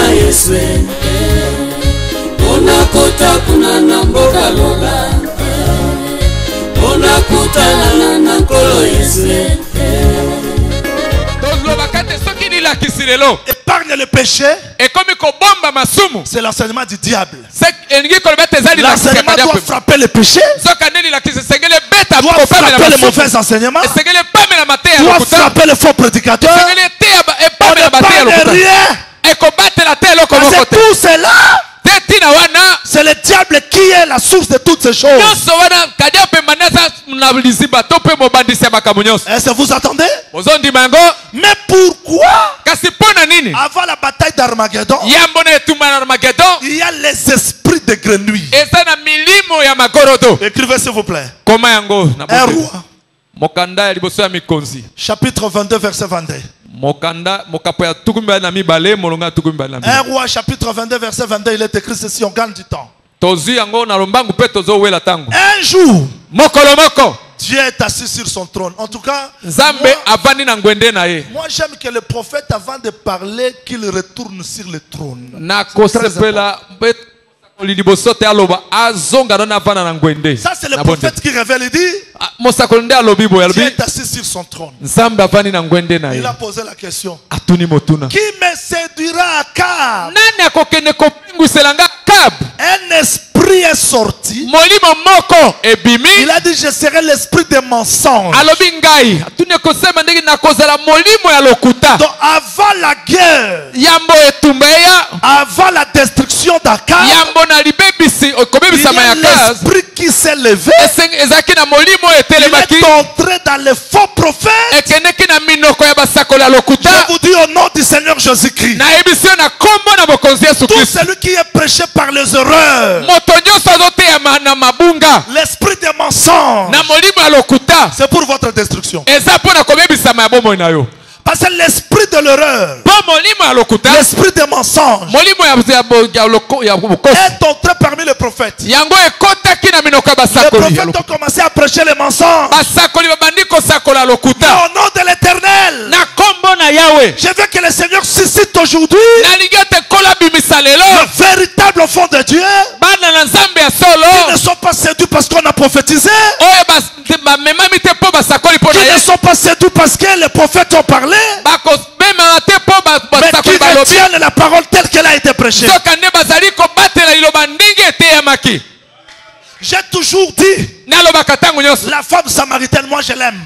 Yeswe Onakota kuna na mboka lola Onakutana na nkolo Yeswe Épargne le péché. C'est l'enseignement du diable. L'enseignement doit frapper le péché, doit frapper les mauvais enseignements, doit frapper les faux prédicateurs. On ne parle rien. C'est tout cela. C'est le diable qui est la source de toutes ces choses. Est-ce que vous attendez? Mais pourquoi avant la bataille d'Armageddon il y a les esprits de grenouilles? Écrivez s'il vous plaît. Un roi chapitre 22 verset 22. Un roi chapitre 22 verset 22, il est écrit ceci, on gagne du temps. Un jour Dieu est assis sur son trône. En tout cas, moi j'aime que le prophète avant de parler qu'il retourne sur le trône. Ça c'est le prophète qui révèle, il dit Dieu est assis sur son trône. Il a posé la question, qui me séduira à Akab? Un esprit est sorti. Il a dit je serai l'esprit des mensonges. Donc avant la guerre, avant la destruction d'Akab, il y a l'esprit qui s'est levé. Il est entré dans les faux prophètes. Je vous dis au nom du Seigneur Jésus-Christ, tout celui qui est prêché par les erreurs, l'esprit des mensonges, c'est pour votre destruction. Parce que l'esprit de l'erreur, l'esprit des mensonges est entré parmi les prophètes. Les prophètes ont commencé à prêcher les mensonges. Au nom de l'Éternel, je veux que le Seigneur suscite aujourd'hui le véritable enfant de Dieu qui ne sont pas séduits parce qu'on a prophétisé, qui ne sont pas séduits parce que les prophètes ont parlé, mais qui retiennent la parole telle qu'elle a été prêchée. J'ai toujours dit, la femme samaritaine, moi je l'aime.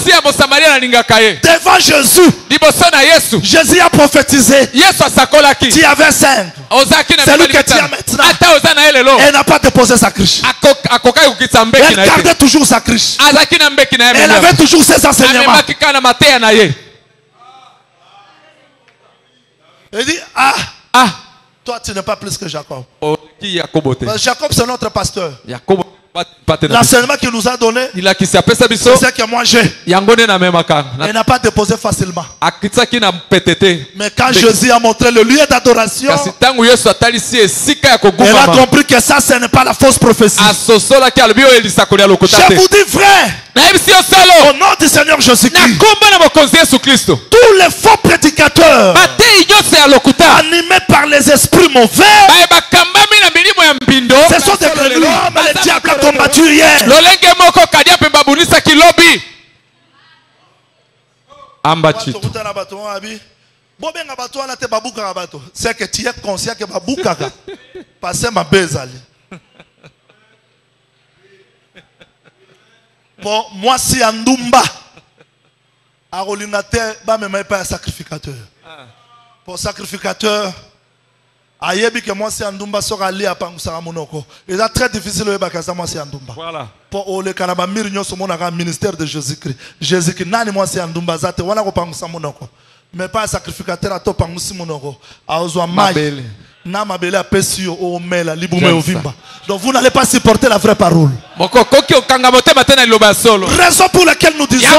Devant Jésus, Jésus a prophétisé. Tu avais 5. C'est lui que tu as maintenant. Elle n'a pas déposé sa cruche. Elle gardait toujours sa cruche. Elle avait toujours ses enseignements. Elle dit, toi tu n'es pas plus que Jacob. Jacob c'est notre pasteur. L'enseignement qu'il nous a donné, c'est ce que moi j'ai. Elle n'a pas déposé facilement. Mais quand Jésus a montré le lieu d'adoration, elle a compris que ça ce n'est pas la fausse prophétie. Je vous dis vrai, au nom du Seigneur Jésus-Christ, tous les faux prédicateurs animés par les esprits mauvais, ce sont des grenouilles. Mais le diable a combattu hier. C'est que tu es conscient que Babouka passé ma bezali. Pour moi, si Andumba a rolinateur, même pas un sacrificateur. Pour sacrificateur, ayebi que moi si Andumba sera allé à Pangusara Monoko. Il est très difficile de faire moi si Andumba. Voilà. Pour le Canada, Mirigno sur mon ministère de Jésus-Christ. Jésus-Christ, nani moi si Andumba zate, wana ko Pangusara Monoko. Mais pas un sacrificateur à to Pangusi Monoko. A ozwa mai. Na mabele a pesio o mela libume o vimba. Donc vous n'allez pas supporter la vraie parole. Raison pour laquelle nous disons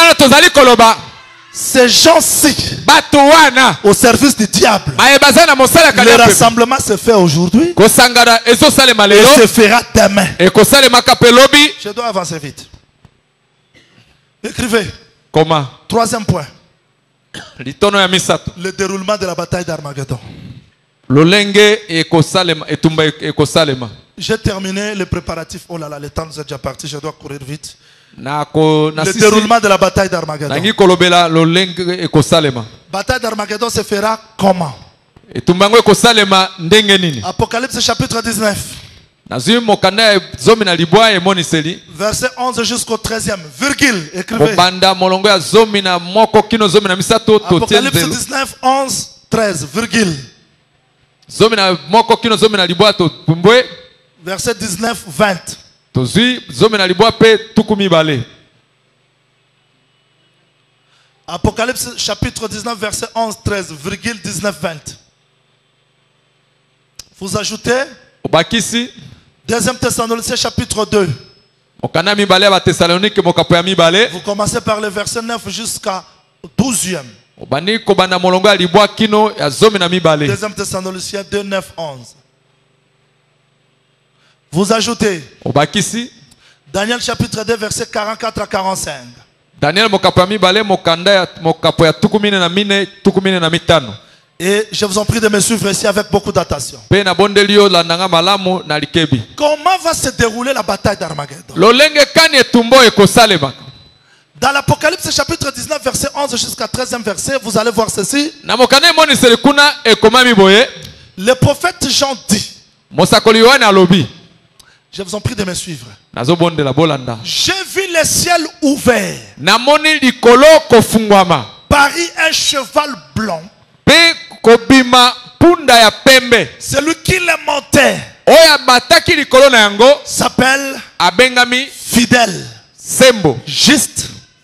ces gens-ci au service du diable. Le rassemblement se fait aujourd'hui et se fera demain. Je dois avancer vite. Écrivez. Comment? Troisième point. Le déroulement de la bataille d'Armageddon. lolenge ekosalema etumba ekosalema. J'ai terminé le préparatif. Oh là là, le temps nous est déjà parti, je dois courir vite. Le Le déroulement de la bataille d'Armageddon. nangi kolobela lolenge ekosalema. Bataille d'Armageddon se fera comment? Etumbango ekosalema ndenge nini? Apocalypse chapitre 19. Nazui mokanda zomi na libwa emoniseli. Verset 11 jusqu'au 13e. Virgule. Écrivez. Obanda molongo ya zomi na moko kino zomi na misato to Apocalypse tienzelo. 19, 11, 13. Virgule. Zomi na moko kino zomi na libwa to pumbwe. Verset 19, 20. Tozui zomi na libwa pe tukumi bale. Apocalypse chapitre 19, verset 11, 13, virgule 19, 20. Vous ajoutez Obakisi 2 Thessaloniciens chapitre 2. mokanda mibale ya Thessalonique mokapo ya mibale. Vous commencez par le verset 9 jusqu'à 12e. Obani kobanda molongo ya libwa kino ya zomi na mibale. 2 Thessaloniciens 2, 9, 11. Vous ajoutez Obakisi Daniel chapitre 2, verset 44 à 45. Daniel mokapo ya mibale mokanda ya mokapo ya tukumine na mine tukumine na mitano. Et je vous en prie de me suivre ici avec beaucoup d'attention. Pe na bondelio la nanga malamu na likebi. Comment va se dérouler la bataille d'Armageddon? Lolenge kani etumbo ekosalema. Dans l'Apocalypse chapitre 19, verset 11 jusqu'à 13e verset, vous allez voir ceci. Na mokanda moni selikuna ekomami boye. Le prophète Jean dit, Mosakoli Yohane alobi. je vous en prie de me suivre. Nazo bondela bolanda. J'ai vu le ciel ouvert, Na moni likolo kofungwama. paru un cheval blanc. Pe kobima punda ya pembe. Celui qui le montait Oya mataki likolo na yango s'appelle abengami fidèle, sembo. juste,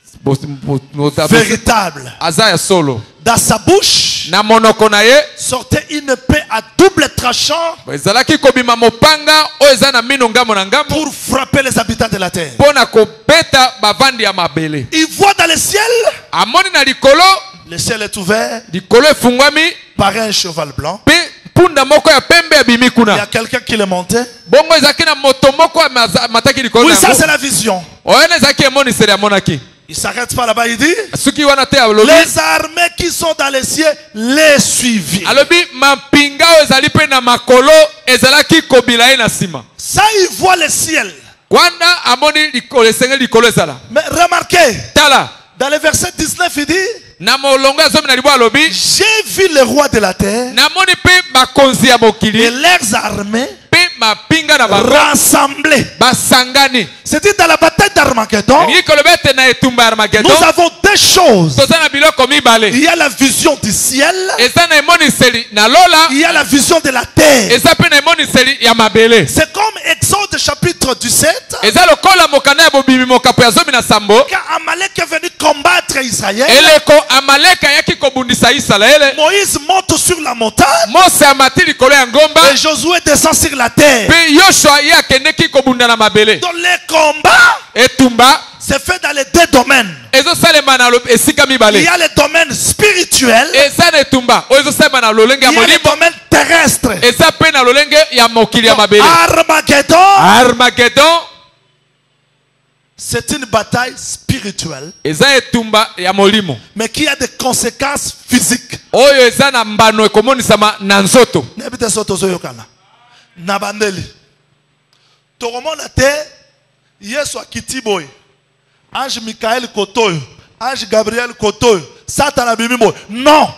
véritable. Azaya solo. Dans sa bouche Na monoko na ye sortait une épée à double tranchant ezalaki kobima mopanga oyo eza na mino ngambo na ngambo pour frapper les habitants de la terre. mpona kobeta bavandi ya mabele. Il voit dans le ciel, Amoni na likolo, le ciel est ouvert, likolo efungwami par un cheval blanc. pe punda moko ya pembe abimi Il y a kuna. quelqu'un qui le montait. Bongo ezalaki na moto moko ya mataki likolo Oui, na ça yango. c'est la vision. Oyo ezalaki emoniseli amonaki. Il ne s'arrête pas là-bas, il dit, Suki wana te alobi. les armées qui sont dans les cieux les suivirent. Alobi mampinga oyo ezali pe na makolo ezalaki kobila ye na sima. Ça, il voit le ciel. Wana amoni likolo esenge likolo ezala. Mais remarquez, Tala. dans le verset 19, il dit, Na molongo ya zomi na libwa alobi. j'ai vu le roi de la terre Namoni pe bakonzi ya et mokili leurs armées pe mapinga na bango rassemblées. basangani. C'est-à-dire dans la bataille d'Armageddon, Elingi koloba ete na etumba ya Armageddon nous avons deux choses. toza na biloko mibale. Il y a la vision du ciel, Eza na emoniseli na lola, il y a la vision de la terre. eza pe na emoniseli ya mabele. C'est comme Exode chapitre 17, Eza lokola mokanda ya bobimi mokapo ya zomi na sambo. quand Amalek est venu combattre Israël, Eleko amaleka yaki kobundisa Isalaele. Moïse monte sur la montagne Mose amati likolo ya ngomba. et Josué descend sur la terre. Pe Yoshua ye akendeki kobunda na mabele. Donc les combats Etumba se fait dans les deux domaines. ezosalema na esika Il mibale. y a le domaine spirituel, Eza na etumba oyo ezosalema na lolenge ya il y a le molimo. domaine terrestre. Eza pe na lolenge ya mokili ya mabele. Armageddon, Armageddon c'est une bataille spirituelle, eza etumba ya molimo. mais qui a des conséquences physiques. Oyo eza na mbano ekomonisama na nzoto. Nebite so tozoyokana. Na bandeli. Tokomona te Yesu akiti boy. Ange Michael kotoyo, Ange Gabriel kotoyo, Satan abimi boy. Non.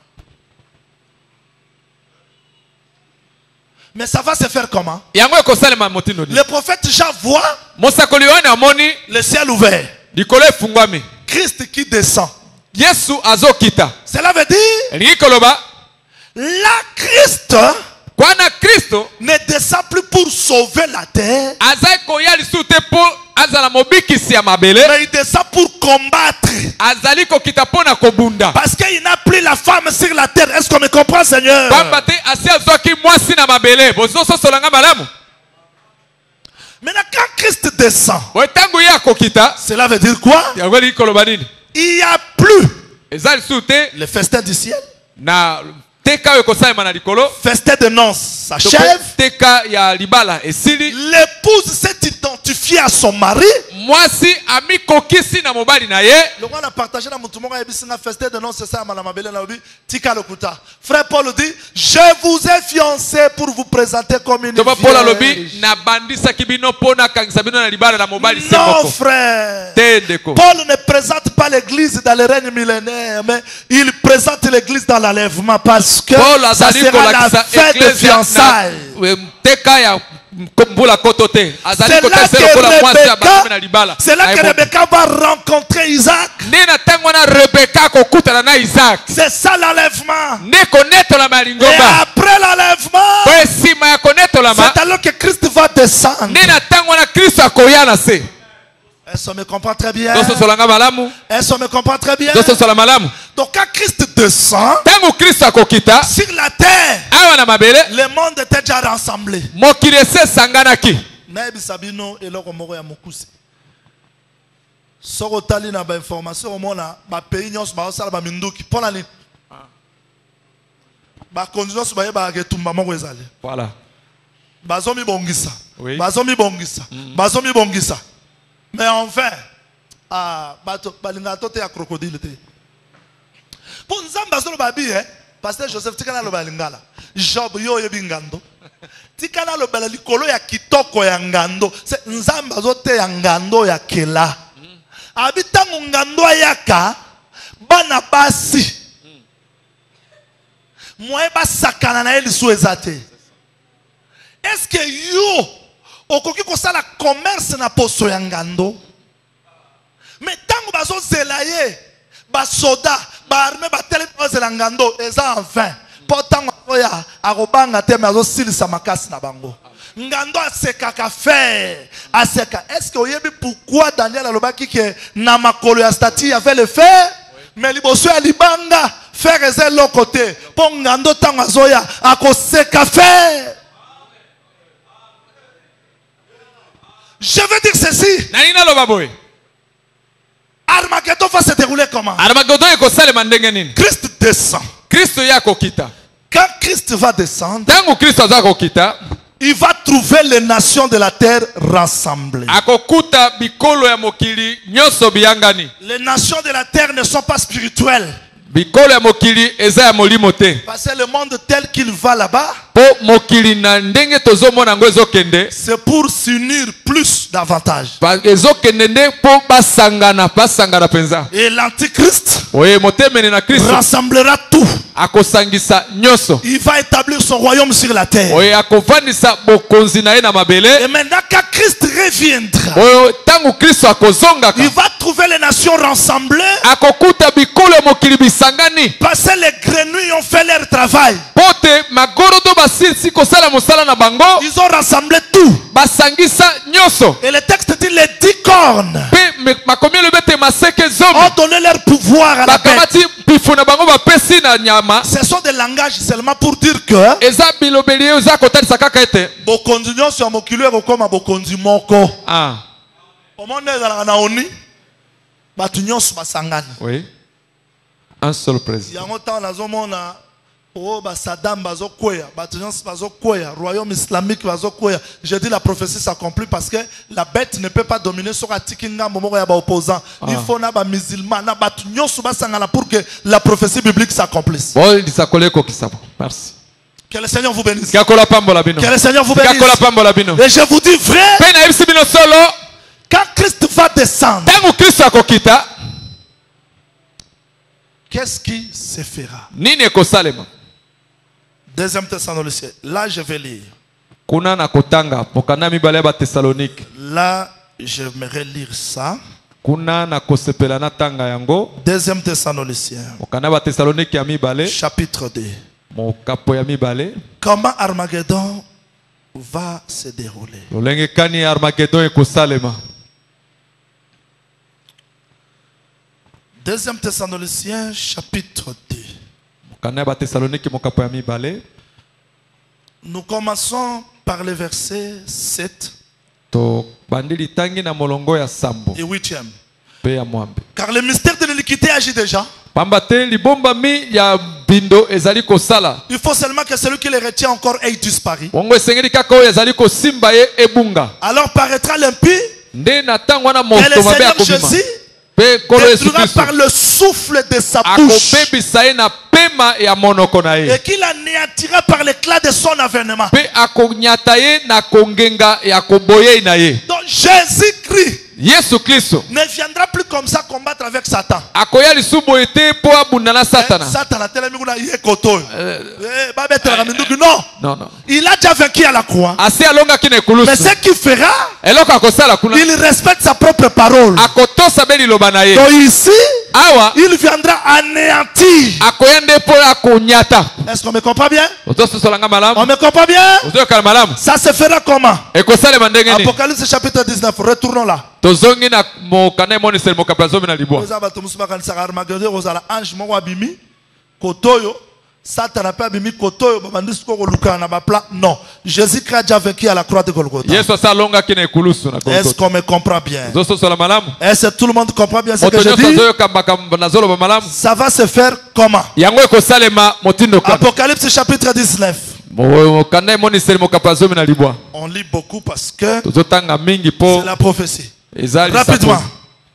Mais ça va se faire comment? Yango ekosalema motindo ni. Le prophète Jean voit Mosakoli Yohane amoni le ciel ouvert. likolo efungwami. Christ qui descend. Yesu azokita. Cela veut dire, Elingi koloba là Christ kwana Kristo ne descend plus pour sauver la terre, azai koya lisusu te po azala mobikisi ya mabele. mais il descend pour combattre. Azali kokita pona kobunda. Parce qu'il n'a plus la femme sur la terre. Est-ce qu'on me comprend, Seigneur? Pamba te asi azwaki mwasi na mabele. Bozososolanga malamu. Maintenant, quand Christ descend, Boye tangu ye akokita. cela veut dire quoi? Yango elingi koloba nini? Il n'y a plus Eza lisusu te le festin du ciel. na teka oyo ekosalema na likolo. Festin de noces s'achève. Teka ya libala esili. L'épouse s'est identifiée à son mari. mwasi amikokisi na mobali na ye. Le roi a partagé dans mon tout le monde a festé de non c'est ça malamabele na obi tika lokuta. Frère Paul dit je vous ai fiancé pour vous présenter comme une Toba Paul alobi vierge. na bandisa kibino pona kangisa bino na libala na mobali Non semoko. frère. Tendeko. Paul ne présente pas l'église dans le règne millénaire, mais il présente l'église dans l'enlèvement parce que Paul ça azali sera la kolakisa fête de ecclesia fiançailles. na teka ya mbula kotote. Azali C'est là kotesela kola mwasi abakome na que libala. c'est là que Rebecca va rencontrer Isaac. Nina tango na Rebecca kokutana na Isaac. C'est ça l'enlèvement. Neko neto la Et malingomba. après l'enlèvement, Kwa sima ya koneto la ma. c'est alors que Christ va descendre. Nina tango na Kristo akoyana se. Est-ce qu'on me comprend très bien? Doso solanga malamu. Est-ce qu'on me comprend très bien? Doso sola malamu. Donc quand Christ descend Tango Kristo akokita. sur la terre, Awa na mabele. le monde était déjà rassemblé. Mokili se sanganaki. Nayebi sabino eloko moko ya mokusi. Soko tali na ba information omona ba pays nyonso ba osala ba minduki pona ni. Ba conditions ba yeba ke tumba moko ezali. Voilà. Bazomi bongisa. Oui. Bazomi bongisa. Bazomi bongisa. Mais enfin bato balinga tote ya crocodile te. Pour nzamba zolo babi pasteur Joseph tikana lo balingala. Job yo yebi ngando. Tikana lo bala likolo ya kitoko ya ngando. C'est nzamba zote ya ngando ya kela. Abitango ngando ayaka bana basi. Moi ba sakana na eli suezate. Est-ce que yo okoki kosala commerce na poso ya ngando? Mais tango bazo zelaye ba soda ba armée ba tele zela ngando eza en vain. Pourtant oya arobanga te mazo silisa makasi na bango. Ngando aseka ka faire aseka. Est-ce que oyebi pourquoi Daniel alobaki que na makolo ya statue y avait le fer? Mais liboso ya libanga faire eza l'autre côté. Pour ngando tango azoya akoseka faire. Je veux dire ceci. Nanina lo baboy. Armageddon va se dérouler comment? Armageddon eko sale mandenge nini? Christ descend. Kristo yako kita. Quand Christ va descendre, Tango Kristo azako kita. il va trouver les nations de la terre rassemblées. Akokuta bikolo ya mokili nyoso biyangani. Les nations de la terre ne sont pas spirituelles. Bikolo ya mokili eza ya molimo te. Parce que le monde tel qu'il va là-bas, Po mokili na ndenge tozomona ngo ezokende. c'est pour s'unir plus davantage. Ezokende nde po basangana penza. Et l'antichrist Oye motemene na Kristo rassemblera tout. akosangisa nyoso. Il va établir son royaume sur la terre. Oye akovanisa bokonzi na ye na mabele. Et maintenant, quand Christ reviendra, Oye tango Kristo akozongaka. il va trouver les nations rassemblées. Akokuta bikolo ya mokili bisangani. Parce que les grenouilles ont fait leur travail. Pote magorodo basilisi kosala mosala na bango. Ils ont rassemblé tout. Basangisa nyoso. Et le texte dit les 10 cornes Pe makomi le bete maseke ont zomi. donné leur pouvoir à la bête. Bakamati pifu na bango bapesi na nyama. Ce sont des langages seulement pour dire que Eza bilobeli eza kotalisa kaka ete. bokonzi nyonso ya mokili ekokoma bokonzi moko. Ah. Omona ezalaka na oni bato nyonso basangani. Oui. Un seul président. Yango ntango nazomona o basadam bazokweya bato nyonso bazokweya royaume islamique bazokweya. Je dis la prophétie s'accomplit parce que la bête ne peut pas dominer sur atiki ngambo moko ya baopposant. Il faut na ba musulman na bato nyonso basangana pour que la prophétie biblique s'accomplisse. Bon, disakole ko kisabo. Merci. Que le Seigneur vous bénisse. Kakola pambola bino. Que le Seigneur vous bénisse. Kakola pambola bino. Et je vous dis vrai, Pena ibisi bino solo. quand Christ va descendre, Tango Kristo akokita. qu'est-ce qui se fera? Nini ekosalema? Deuxième Thessaloniciens. Là, je vais lire. Kuna na kotanga mokanda mibale ba Thessalonique. Là, j'aimerais lire ça. Kuna na kosepela na tanga yango. Deuxième Thessaloniciens. Mokanda ba Thessalonique ya mibale. Chapitre 2. Mokapo ya mibale. Comment Armageddon va se dérouler? Lolenge kani Armageddon ekosalema. Deuxième Thessaloniciens, chapitre 2. Mokanda ba Thessalonique mokapo ya mibale. Nous commençons par le verset 7 To bandili tangi na molongo ya sambo. et 8e. Pe ya mwambe. Car le mystère de l'iniquité agit déjà. Pambate libomba mi ya bindo ezali kosala. Il faut seulement que celui qui les retient encore ait disparu. Bongo esengeli kaka oyo ezali kosimba ye ebunga. Alors paraîtra l'impie nde na ntango wana Et le moto mabe Seigneur akobima Jésus mpe nkolo yesu détruira kristo par le souffle de sa bouche. akobebisa ye na pema ya monoko na Et ye qu'il anéantira par l'éclat de son avènement. mpe akonyata ye na kongenga ya koboyei na ye. Donc Jésus-Christ yesu kristo ne viendra plus comme ça combattre avec Satan. akoya lisusu boye te mpo abunda na satana. Satan a tellement dit non. Non, non. Il a déjà vaincu à la croix. asi alongaki na Mais ekulusu ce qu'il fera, eloko akosala kuna il respecte sa propre parole. akotosa mpe liloba na ye. Donc ici, awa il viendra anéantir. akoya nde mpo akonyata. Est-ce qu'on me comprend bien? ozososolanga On malamu me comprend bien? ozoyokala malamu Ça se fera comment? ekosalema ndenge nini. Apocalypse chapitre 19, retournons là. tozongi na mokanda emoniseli mokapi azomi na libwa. Oza bato musu bakanisaka Armageddon kozala ange moko abimi kotoyo Satan pe abimi kotoyo babandi siko kolukana na bapla. Non, Jésus-Christ a déjà vaincu à la croix de Golgotha. yesu asa alongaki na ekulusu na Est-ce qu'on me comprend bien? ozososola malamu. Est-ce que tout le monde comprend bien ce moto que je nyonso dis? azoyoka makambo nazoloba malamu. Ça va se faire comment? yango ekosalema motindo kaka. Apocalypse chapitre 19. mokanda emoniseli mokapi azomi na libwa. On lit beaucoup parce que tozotanga mingi mpo c'est la prophétie. eza Rapidement. lisapo.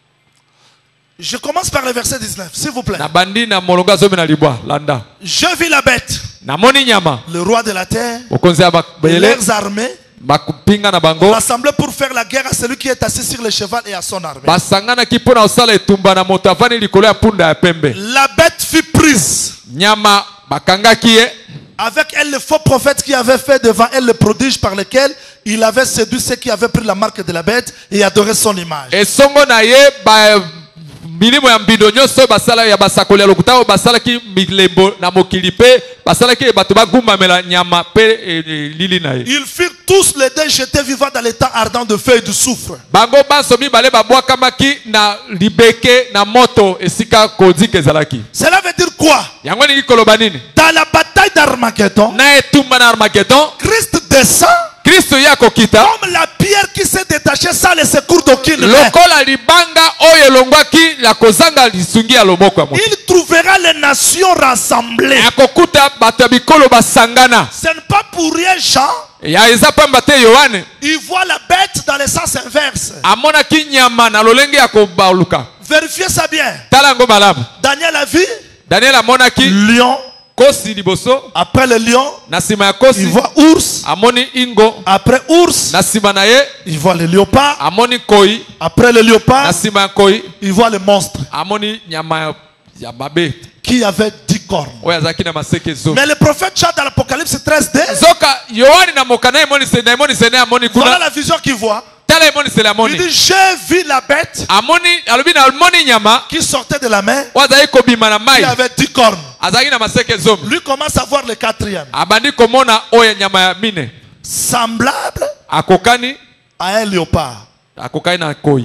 Je commence par le verset 19, s'il vous plaît. na bandi na molongo azomi na libwa landa. Je vis la bête, namoni nyama le roi de la terre, mokonzi ya et bayele leurs armées, bakupinga na bango rassemblés pour faire la guerre à celui qui est assis sur le cheval et à son armée. basanganaki mpo na kosala etumba na moto avandi likolo ya punda ya pembe. La bête fut prise. nyama bakangaki ye Avec elle, le faux prophète qui avait fait devant elle le prodige par lequel il avait séduit ceux qui avaient pris la marque de la bête et adoré son image. esongo na ye milimo ya mbindo nyonso basala ya basakoli ya lokuta oyo basalaki milembo na mokili mpe basalaki bato bagumbamela nyama mpe lili na ye. Ils furent tous les deux jetés vivants dans l'étang ardent de feu et de soufre. bango banso mibale babwakamaki na libeke na moto esika kodika ezalaki. Cela veut dire quoi? yango elingi koloba nini? Dans la bataille d'Armageddon, na etumba na armagedon Christ descend kristo ye akokita comme la pierre qui s'est détachée sans le secours d'aucune main. lokola libanga oyo elongwaki ya kozanga lisungi ya loboko ya moto. Il trouvera les nations rassemblées. akokuta bato ya bikolo basangana. Ce n'est pas pour rien, Jean. ya eza pamba te yohane Il voit la bête dans le sens inverse. amonaki nyama na lolenge ya kobaluka. Vérifiez ça bien. tala yango malamu. Daniel a vu daniel amonaki lion. kosi liboso. Après le lion, na nsima ya il kosi voit ours. amoni ingo. Après ours, na nsima na ye il voit le léopard. amoni koi. Après le na léopard, nsima ya koi il voit le monstre amoni nyama ya babe qui avait 10 cornes. oyo azalaki na maseke zomi. Mais le prophète chante dans l'Apocalypse 13, zoka yohane na mokanda emonisene amoni voilà kuna. la vision qu'il voit. tala emonisele Il amoni dit, j'ai vu la bête amoni alobi na amoni nyama qui sortait de la mer, oyo azalaki kobima na qui mai avait 10 cornes. azalaki na maseke zomi. Lui commence à voir le quatrième. abandi komona oyo nyama ya mine Semblable akokani à un léopard. akokani na koi.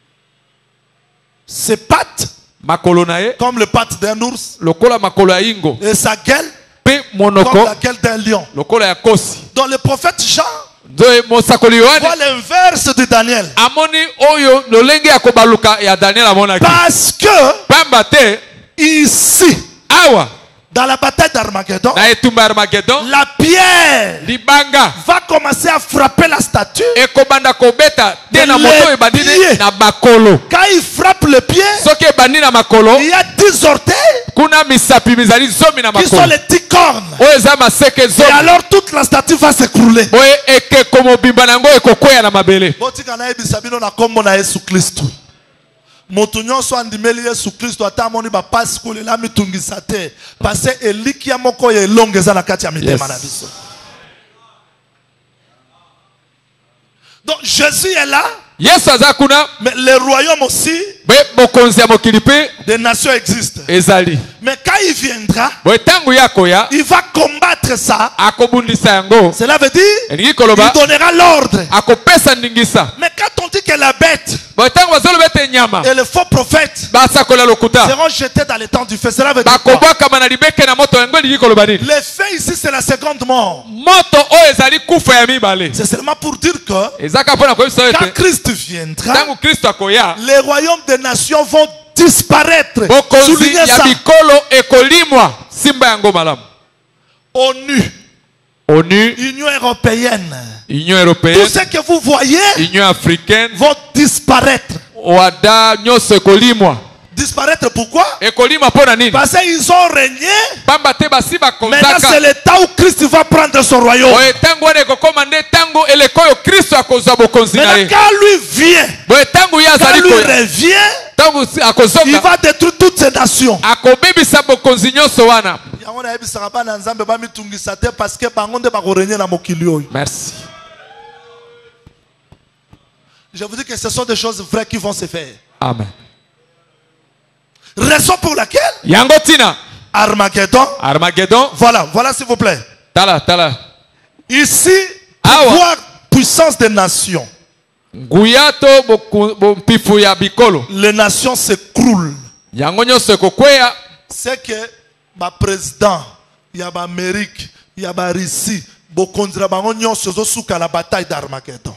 Ses pattes, makolo na ye comme les pattes d'un ours, lokola makolo ya ingo et sa gueule, mpe comme monoko la gueule d'un lion. lokola ya kosi. Donc le prophète Jean nzoe mosakoli voit yohane l'inverse de Daniel. amoni oyo lolenge ya kobaluka ya daniel amonaki. Parce que pamba te ici, awa dans la bataille d'Armageddon, na etumba ya armagedon la pierre libanga va commencer à frapper la statue. ekobanda kobeta te na Les moto oyo ebandi pieds. na makolo. Quand il frappe le pied, soki ebandi na makolo il y a 10 orteils kuna misapi mizali zomi na qui sont makolo les 10 cornes. oyo eza maseke Et zomi. alors toute la statue va s'écrouler. boye ekeko mobimba na yango ekokweya na mabele. Botika na yebisa bino na kombo na Yesu Kristo. Moto nyonso andimeli Yesu Kristo ata amoni bapasi kolela mitungisa te. Parce que elikia moko ya elongo eza na kati ya mitema na biso. Donc Jésus est là, yesu aza kuna mais le royaume aussi be bokonzi ya mokili mpe des nations existent. ezali. Mais quand il viendra, boye ntango ye akoya il va combattre ça. akobundisa yango. Cela veut dire elingi il koloba donnera l'ordre. akopesa ndingisa. Mais quand on dit que la bête boye ntango bazoloba ete nyama et le faux prophète basakoli ya lokuta seront jetés dans les temps du feu, cela veut dire quoi? bakobwakama na libeke na moto yango elingi koloba nini? Le feu ici c'est la seconde mort. moto oyo ezali kufa ya mibale. C'est seulement pour dire que ezaka mpo na koyebisa quand ete Christ viendra, ntango kristo akoya les royaumes des nations vont disparaître. bokonzi Soulignez ya ça. bikolo ekolimwa simba yango malamu. ONU, ONU, Union européenne. Union Tout européenne, ce que vous voyez Union africaine, vont disparaître. Oada nyonso ekolimwa. Disparaître pourquoi? Ekolimwa pona nini? Parce qu'ils ont régné. Pamba te basi Maintenant bakozaka. c'est le temps où Christ va prendre son royaume. Oye tango wana ekokoma nde tango elekoyo Kristo akozwa bokonzi na Maintenant ye. quand lui vient, Boye tango ye quand azali lui koya. revient, Tango il akozoka. va détruire toutes ces nations. Akobebisa bokonzi nyonso wana. Yango na yebisaka bana nzambe bamitungisa te parce que bango nde bakorégner na mokili oyo. Merci. Je vous dis que ce sont des choses vraies qui vont se faire. Amen. Raison pour laquelle Yango tina. Armageddon. Armageddon. Voilà s'il vous plaît. Tala. Ici, Awa. pouvoir, puissance des nations. Nguyato mpifu ya bikolo. Les nations s'écroulent. Yango nyonso ekokweya. C'est que ma président, il y a l'Amérique, il y a la Russie, bokondira bango nyonso zosuka la bataille d'Armageddon.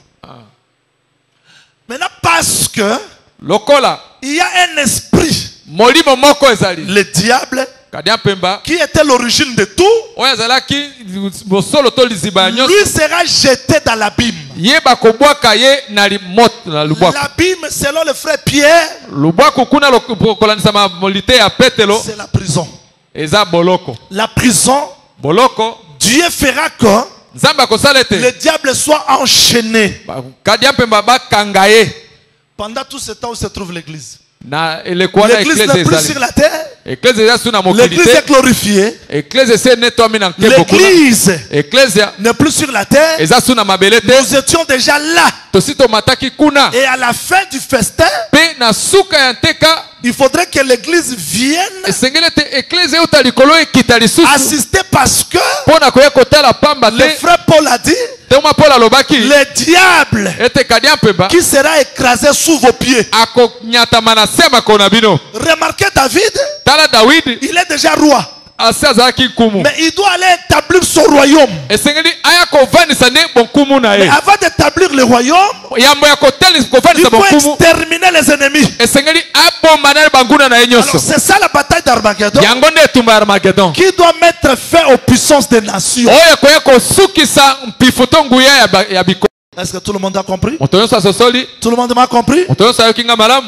Maintenant parce que Lokola. il y a un esprit, Molimo moko ezali. le diable, Kadia pemba. qui était l'origine de tout, Oyo ezalaki bosolo to liziba nyonso. lui sera jeté dans l'abîme. Yeba kobwaka ye na limot na lubwako. L'abîme, selon le frère Pierre, Lubwako kuna kolanisa molite ya petelo. c'est la prison. Eza boloko. La prison, Boloko. Dieu fera que Nzamba akosalete. le diable soit enchaîné. Kadia pemba bakanga ye. Pendant tout ce temps où se trouve l'église. Na elekwana L'église ekleze n'est plus ezali. sur la terre. Ekleze eza suna L'église mokilite. est glorifiée. Ekleze se netwami na nkebo kuna. L'église Eklezia n'est plus sur la terre. eza suna mabelete. Nous étions déjà là. Tosito mataki kuna. Et à la fin du festin, Pe na suka ya nteka. il faudrait que l'église vienne Esengeli te ekleze uta likolo ekita lisusu. assister parce que Pona koya kotala pamba le te. frère Paul a dit, Teuma Paul alobaki. le diable Ete kadia pemba. qui sera écrasé sous vos pieds. Akonyatama na sema kona bino. Remarquez David, Tala Dawidi. il est déjà roi. Asi azalaki nkumu. Mais il doit aller établir son royaume. Esengeli aya kovanisa nde bonkumu na Mais ye. avant d'établir le royaume, Yambo ya il kovanisa faut bonkumu. exterminer les ennemis. Esengeli abomba na banguna na ye Alors nyonso. c'est ça la bataille d'Armageddon Yango nde etumba ya Armageddon. qui doit mettre fin aux puissances des nations. Oyo koya kosukisa mpifu to nguya ya biko. Est-ce que tout le monde a compris? Moto nyonso asosoli. Tout le monde m'a compris? Moto nyonso ayokinga malamu.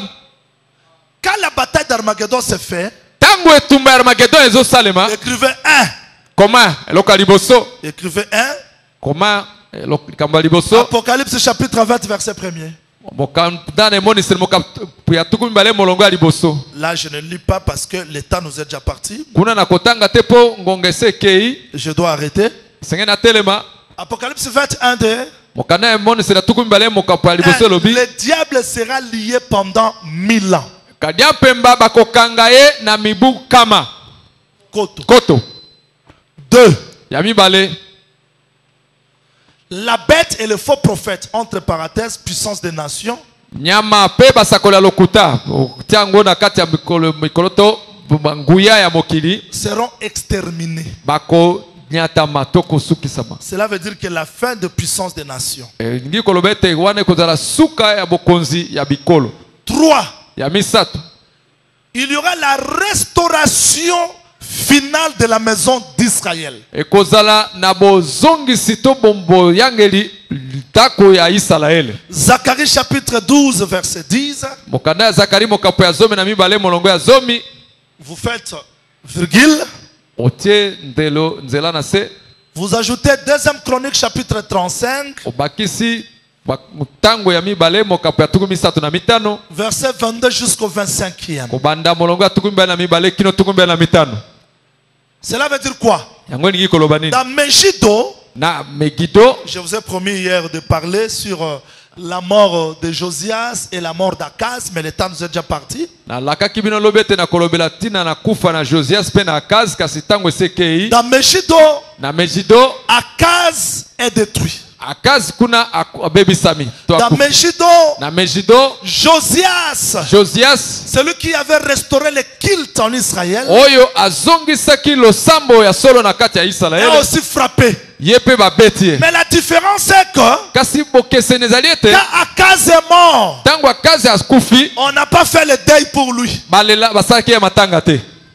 Quand la bataille d'Armageddon s'est faite, Tango etumba ya Armageddon ezosalema. écrivez 1. Koma eloko ya liboso. Écrivez 1. Koma likambo ya liboso. Apocalypse chapitre 20, verset 1er. Mokanda emoniseli ya tukumi mbale molongo ya liboso. Là, je ne lis pas parce que le temps nous est déjà parti. Kuna na kotanga te po ngonga ese ekei. Je dois arrêter. Senge na telema. Apocalypse 21, 2. Mokanda emoniseli ya tukumi mbale mokapo ya liboso elobi. Le diable sera lié pendant 1000 ans. Kadia pemba bakokanga ye na mibu kama. Koto. 2. Ya mibale. La bête et le faux prophète, entre parenthèses, puissance des nations, Nyama pe basakoli ya lokuta. Tiango na kati ya mikolo to nguya ya mokili. seront exterminés. Bako nyatama to kosukisama. Cela veut dire que la fin de puissance des nations. Ngi kolobete wane kozala suka ya bokonzi ya bikolo. 3. Ya misato. Il y aura la restauration finale de la maison d'Israël. Ekozala na bozongisi to bombo yangeli tako ya Israele. Zacharie chapitre 12 verset 10. Mokanda ya Zakari mokapo ya zomi na mibale molongo ya zomi. Vous faites virgule. Otie ndelo nzela na se. Vous ajoutez 2e Chronique chapitre 35. Obakisi tango ya mibale mokapo ya tukumi misato na mitano. Verset 22 jusqu'au 25e. Kobanda molongo ya tukumi na mibale kino tukumi na mitano. Cela veut dire quoi? Yango ningi koloba nini? Dans Megiddo, Na Megiddo, je vous ai promis hier de parler sur la mort de Josias et la mort d'Akaz, mais le temps nous est déjà parti. na lakaki bino lobete na kolobela tina na kufa na Josias pe na Akaz kasi tango esekei. Dans Megiddo, Na Megiddo, Akaz est détruit. Akaz kuna abebisami. Dans Megiddo, Na Megiddo, Josias, Josias celui qui avait restauré le culte en Israël, oyo azongisaki losambo ya solo na kati ya est Israele. aussi frappé. Ye pe babeti ye. Mais la différence est que Kasi bokeseni ezali ete quand Akaz est mort, tango Akazi akufi on n'a pas fait le deuil pour lui. balela basalaki ye matanga te.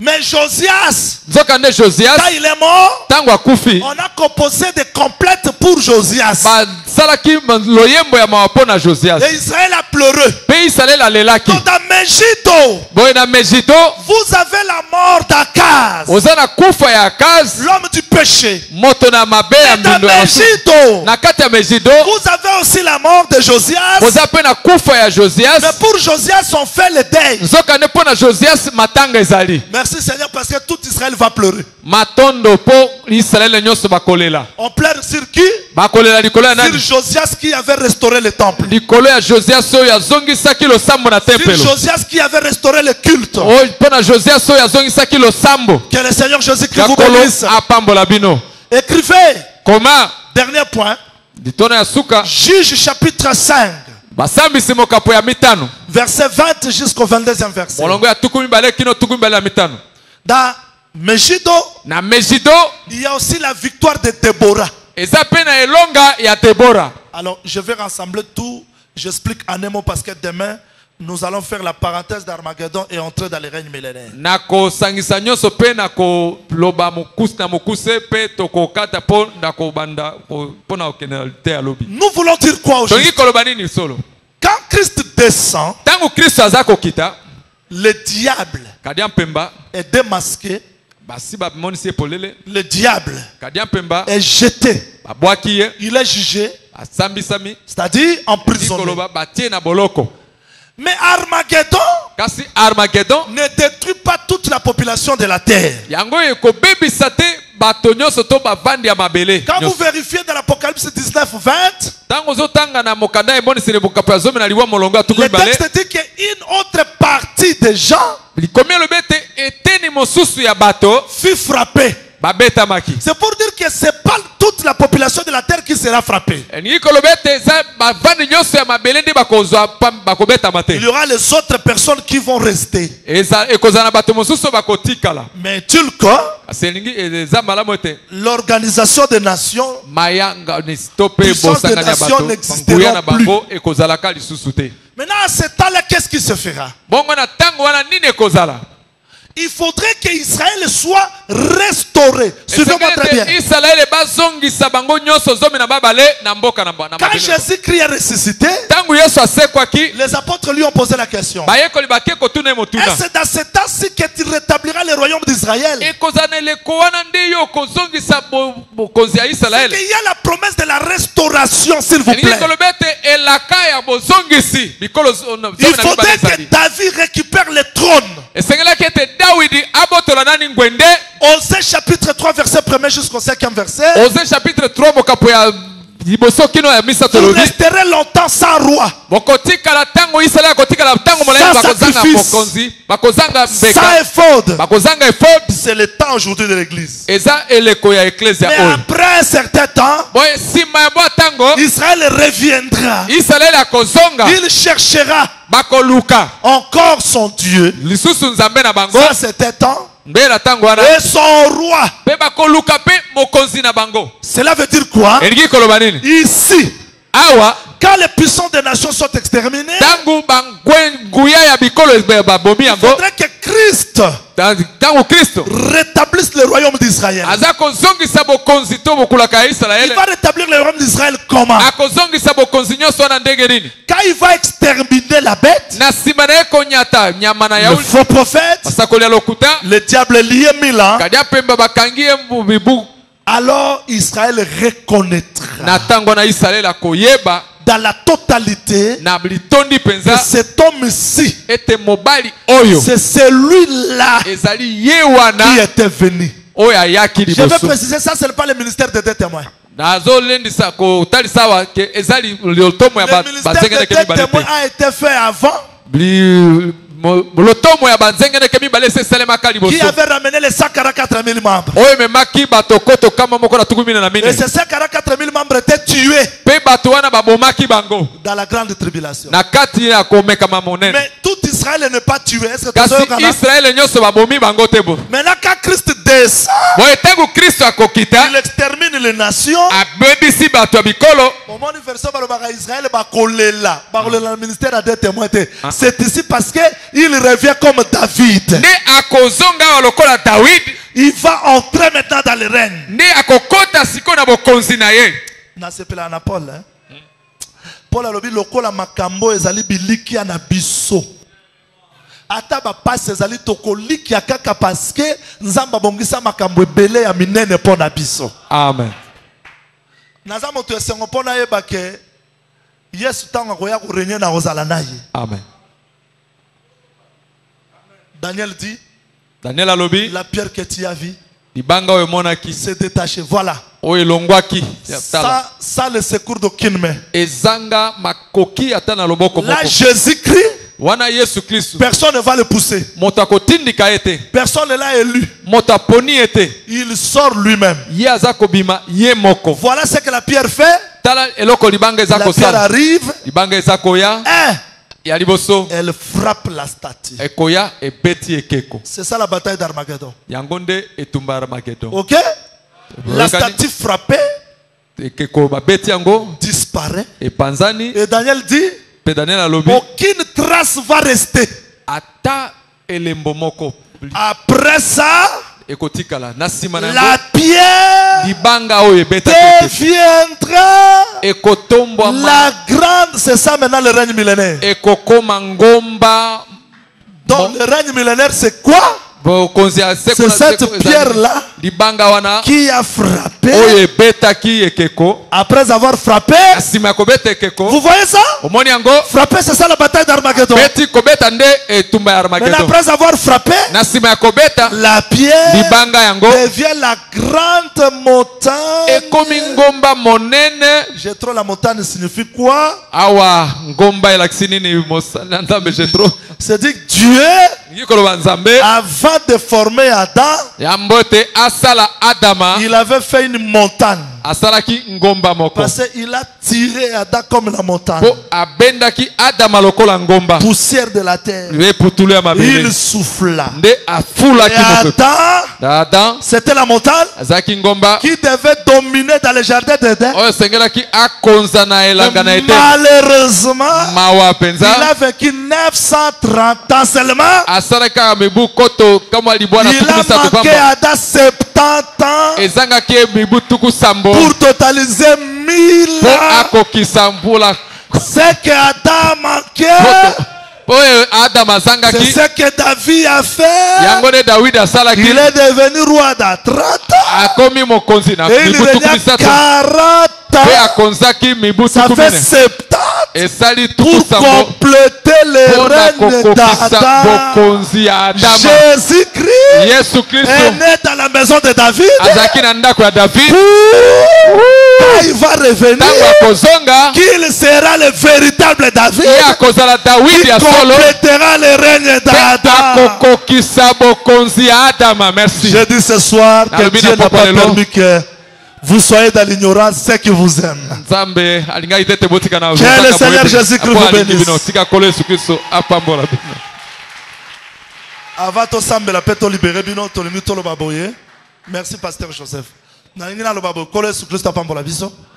Mais Josias, nzokande Josias quand il est mort, tango akufi on a composé des complètes pour Josias. basalaki loyembo ya mawapo na Josias Et Israël a pleuré. mpe Israel alelaki. Donc dans Megiddo, Boye na Megiddo vous avez la mort d'Akaz, oza na kufa ya Akazi l'homme du péché. moto na mabe ya Et dans mbindo ya masumu. Megiddo, Na kati ya Megiddo vous avez aussi la mort de Josias. oza mpe na kufa ya Josias. Mais pour Josias, on fait le deuil. nzokande mpo na Josias matanga ezali Merci Seigneur parce que tout Israël va pleurer. matondo mpo Israele nyonso bakolela On pleure sur qui? bakolela likolo ya Sur nani? Josias qui avait restauré le temple. likolo ya Josias oyo azongisaki losambo na Sur tempelo. Josias qui avait restauré le culte. oyo mpo na Josias oyo azongisaki losambo. Que le Seigneur Jésus-Christ vous Yakolo bénisse. apambola bino. Écrivez. Koma Dernier point. litona ya suka Juge chapitre 5. basambisi mokapo ya mitano Verset 20 jusqu'au 22e verset. molongo ya tuku mibale kino tuku mibale ya mitano. Dans Megiddo, Na Megiddo il y a aussi la victoire de Déborah. eza mpe na elonga ya Debora. Alors, je vais rassembler tout. J'explique en un mot parce que demain, nous allons faire la parenthèse d'Armageddon et entrer dans les règnes millénaires. Na kosangisa nyonso mpe na koloba mokuse na mokuse mpe tokokata mpo na kobanda mpo na kokende te ya lobi. Nous voulons dire quoi aujourd'hui? tongi koloba nini solo? Quand Christ descend, Ntango Kristo aza kokita le diable kadia mpemba est démasqué, basi bamonisi ye polele le diable kadia mpemba est jeté, babwaki ye il est jugé, asambisami c'est-à-dire emprisonné. koloba batie na boloko. Mais Armageddon Kasi Armageddon ne détruit pas toute la population de la terre. yango ekobebisa te bato nyonso to bavandi ya mabele. Quand vous vérifiez dans l'Apocalypse 19, 20, Ntango ozotanga na mokanda eboniseli bokapo ya zomi na liwa molongo ya tuku le mibale texte dit qu'une autre partie des gens likomi elobi ete eteni mosusu ya bato fut frappée. babetamaki. C'est pour dire que ce n'est pas toute la population de la terre qui sera frappée. elingi koloba ete eza bavandi nyonso ya mabele nde bakobetama te. Il y aura les autres personnes qui vont rester. ekozala na bato mosusu bakotikala. Mais tulko, kasi elingi eza malamu ete l'organisation des nations, mayanga to mpe Puissance bosangani des ya nations bato n'existeront nguya na bango ekozalaka lisusu te. maintenant à ce temps-là, qu'est-ce qui se fera? bongo na ntango wana nini ekozala? Il faudrait qu'Israël soit restauré. Suivez-moi très bien. Israele bazongisa bango nyonso zomi na babale na mboka na Quand Jésus-Christ est ressuscité, ntango yesu asekwaki les apôtres lui ont posé la question. bayekoli bake kotuna ye motuna Est-ce dans ce temps-ci que tu rétabliras le royaume d'Israël? ekozala na eleko wana nde yo okozongisa bokonzi ya Il Israele. y a la promesse de la restauration, s'il vous elingi plaît. koloba ete elaka ya bozongisi bikolo Il faudrait que David récupère le trône. esengelaki ete dawidi abotola nani ngwende. Osée chapitre 3 verset 1 jusqu'au 5e verset. Osée chapitre 3 mokapo ya liboso kino ya misato Vous lobi resterez longtemps sans roi, bokotikala ntango Israele akotikala ntango molai Sans bakozanga sacrifice. mokonzi bakozanga sans mbeka éphod. bakozanga efod. C'est le temps aujourd'hui de l'église. eza eleko ya eklesia Mais oyo. après un certain temps, boye nsima ya bwa ntango Israël reviendra. Israele akozonga Il cherchera bakoluka encore son Dieu. lisusu nzambe na bango Ça, c'était temps. mbe na ntango wana Et son roi. mpe bakoluka mpe mokonzi na bango. Cela veut dire quoi? elingi koloba nini? Ici, awa quand les puissants des nations sont exterminés, ntango nguya ya bikolo babomi il yango faudrait que Christ ntango kristo rétablisse le royaume d'Israël. aza kozongisa bokonzi to bokulaka ya Il Israele. va rétablir le royaume d'Israël comment? akozongisa bokonzi nyonso wana ndenge nini? Quand il va exterminer la bête, na nsima na ye konyata nyama na le yauli faux prophète, basakoli ya lokuta le diable est lié 1000 ans, kadia pemba bakangi ye mibu. alors Israël reconnaîtra na ntango na Israele akoyeba dans la totalité na litondi que penza cet homme-ci, ete mobali oyo c'est celui-là ezali ye qui wana était venu. oyo ayaki Je vais liboso. préciser ça, ce n'est pas le ministère des deux témoins. nazolendisa kotalisa awa ke ezali lotomo ya Le ministère banzengeneke des deux mibale témoins te. a été fait avant, lotomo ya banzengeneke mibale ese esalemaka qui liboso avait ramené les 144 000 membres. oyo ememaki bato koto kama moko na tuku minei na Et minei ces 144 000 membres étaient tués mpe bato wana babomaki bango dans la grande tribulation. na kati ya komekama monene. Mais tout Israël n'est pas tué, est-ce que kasi tu sais? Israël nyonso babomi bango te bo. Maintenant, quand Christ descend, Boye tangu Kristo akokita il extermine les nations. abebisi bato ya bikolo. Au moment du verset, Israël va coller là. Le ministère a des témoins. C'est ici parce qu'il revient comme David. Nde akozonga wa lokola David. Il va entrer maintenant dans le règne. Nde akokota siko na bokonzi na ye. Na sepela na Paul. Paul a dit lokola makambo ezali biliki na biso. Ata ba passe ezali tokoliki akaka parce que nzamba bongisa makambo ebele ya minene po na biso. Amen. Naza moto esengo po na yeba ke Yesu tango koya ko régner na ozala na ye. Amen. Daniel dit, Daniel alobi la pierre que tu as vue libanga oyo monaki s'est détachée. Voilà. oyo elongwaki. Ça le secours d'aucune main. Ezanga makoki ata na loboko Là, moko. Jésus-Christ, Wana Yesu Kristo. personne ne va le pousser. Moto akotindika ete. Personne ne l'a élu. Moto aponi ete. Il sort lui-même. Ye aza kobima ye moko. Voilà ce que la pierre fait. Tala eloko libanga eza La pierre kosala. arrive. Libanga eza koya. Ya liboso. Elle frappe la statue. Ekoya ebeti ekeko. C'est ça la bataille d'Armageddon. Yango nde etumba Armageddon. Ok? La statue frappée ekeko babeti yango disparaît. epanzani. Et Daniel dit, Pe Daniel alobi aucune trace va rester. ata elembo moko Après ça, ekotikala na nsima na la yango pierre libanga oyo ebetaki ete deviendra ekotombwama la grande. C'est ça maintenant le règne millénaire. ekokoma ngomba. Donc le règne millénaire c'est quoi? C'est cette pierre-là libanga wana qui a frappé. oyo ebetaki ekeko. Après avoir frappé, Na nsima ya kobeta ekeko vous voyez ça? omoni yango Frapper, c'est ça la bataille d'Armageddon. beti kobeta nde etumba ya Mais Armageddon. après avoir frappé, Na nsima ya kobeta la pierre libanga yango devient la grande montagne. ekomi ngomba monene. J'ai trop la montagne signifie quoi? Awa ngomba elakisi nini mosala nzambe jetro. C'est-à-dire que Dieu, Ngi koloba nzambe avant de former Adam, yambo ete asala Adama il avait fait une montagne. asalaki ngomba moko. Parce qu'il a tiré Adam comme la montagne. Po abendaki Adama lokola ngomba. Poussière de la terre. Ye putulu ya mabele. Il souffla. Nde Et afulaki mopepe. Adam, c'était la montagne azaki ngomba qui devait dominer dans le jardin d'Éden. oyo sengelaki akonza na elanga na ete. Malheureusement, Mawa il penza a vécu 930 ans seulement. asalaki mibu koto kama libwana Il tuku a misatu manqué pamba. Adam 70 ans Ezangaki mibu tuku sambo. pour totaliser 1000 Po ans. akokisa mbula. Ce que Adam manquait, Po Adama c'est azangaki. ce que David a fait. Yango nde David asalaki. Il est devenu roi dans 30 ans. Akomi mokonzi na Et il mibu tuku régna misatu. 40 Pe ans. akonzaki mibu Ça tuku fait mine. 70 Esali tuku pour sambo. compléter le Pona règne kokokisa d'Adam. bokonzi ya Adama. Jésus-Christ Yesu Kristo est né dans la maison de David. azaki na ndako ya David. Quand il va revenir, Tango akozonga qu'il sera le véritable David. ye akozala David Il ya solo. complétera le règne Pe d'Adam. akokokisa bokonzi ya Adama. Merci. Je dis ce soir que Nalobi Dieu na n'a pas papa lelo. permis que vous soyez dans l'ignorance, ceux qui vous aiment. Nzambe alingaki tete botika na Que le Seigneur Jésus-Christ vous bénisse. tika kolo Yesu Kristo apambola bino. Avant to sambela pe to libérer bino to limi to lo baboye. Merci pasteur Joseph. Na ngina lo babo kolo Yesu Kristo apambola biso.